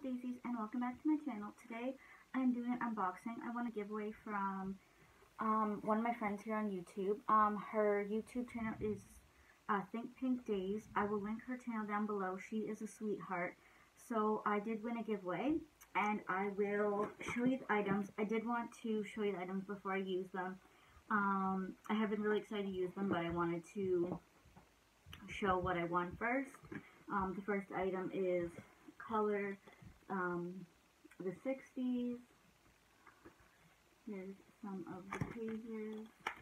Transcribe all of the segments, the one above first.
Daisies, and welcome back to my channel. Today I'm doing an unboxing. I want to give away from one of my friends here on YouTube. Her YouTube channel is Think Pink Days. I will link her channel down below. She is a sweetheart. So I did win a giveaway, and I will show you the items. I did want to show you the items before I use them. I have been really excited to use them, but I wanted to show what I won first. The first item is color the 60s. Here's some of the pages.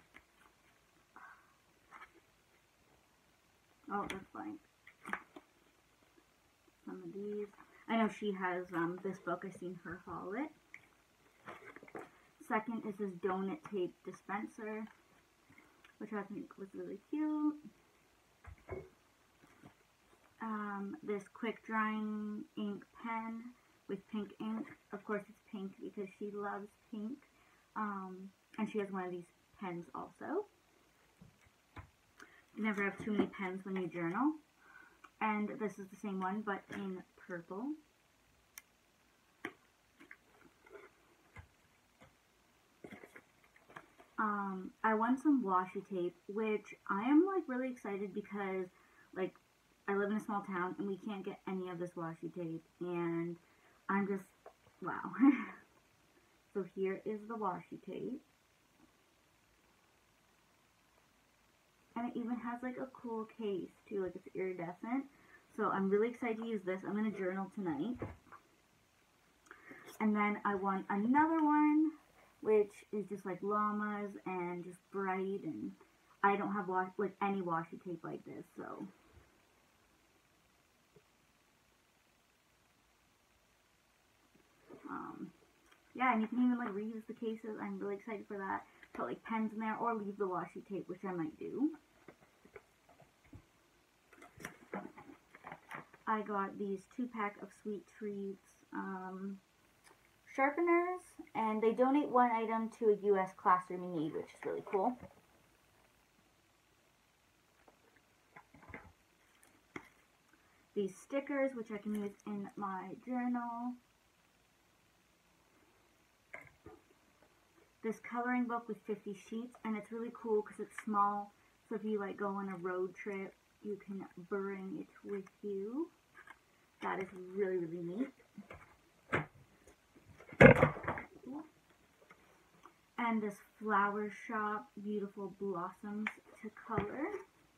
Oh, that's blank. Some of these. I know she has this book. I've seen her haul it. Second is this donut tape dispenser, which I think was really cute. This quick drying ink pen with pink ink. Of course it's pink because she loves pink. And she has one of these pens also. You never have too many pens when you journal. And this is the same one, but in purple. I won some washi tape, which I am like really excited because like I live in a small town and we can't get any of this washi tape, and I'm just, wow. So here is the washi tape. And it even has like a cool case too, like it's iridescent. So I'm really excited to use this. I'm going to journal tonight. And then I won another one, which is just like llamas and just bright, and I don't have like any washi tape like this, so. Yeah, and you can even like reuse the cases. I'm really excited for that. Put like pens in there or leave the washi tape, which I might do. I got these 2-pack of Sweet Treats sharpeners, and they donate one item to a U.S. classroom in need, which is really cool. These stickers, which I can use in my journal. This coloring book with 50 sheets, and it's really cool because it's small, so if you like go on a road trip, you can bring it with you. That is really, really neat. And this Flower Shop Beautiful Blossoms to color.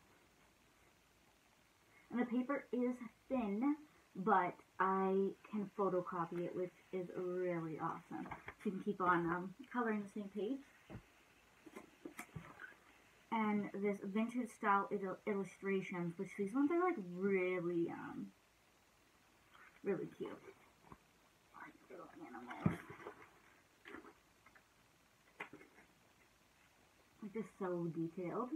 And the paper is thin, but I can photocopy it, which is really awesome. So you can keep on coloring the same page. And this vintage style illustrations, which these ones are like really, really cute. Like little animals. Like just so detailed.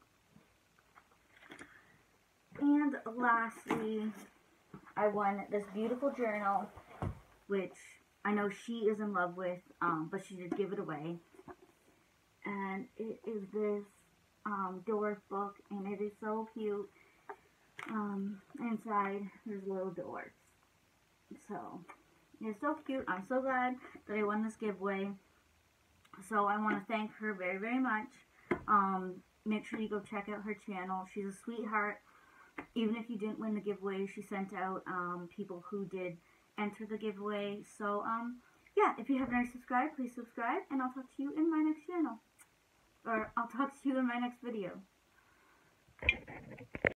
And lastly, I won this beautiful journal, which I know she is in love with, but she did give it away. And it is this Doors book, and it is so cute. Inside, there's little doors. So, it's so cute. I'm so glad that I won this giveaway. So, I want to thank her very, very much. Make sure you go check out her channel. She's a sweetheart. Even if you didn't win the giveaway, she sent out people who did enter the giveaway. So, yeah, if you haven't already subscribed, please subscribe, and I'll talk to you in my next channel. Or I'll talk to you in my next video.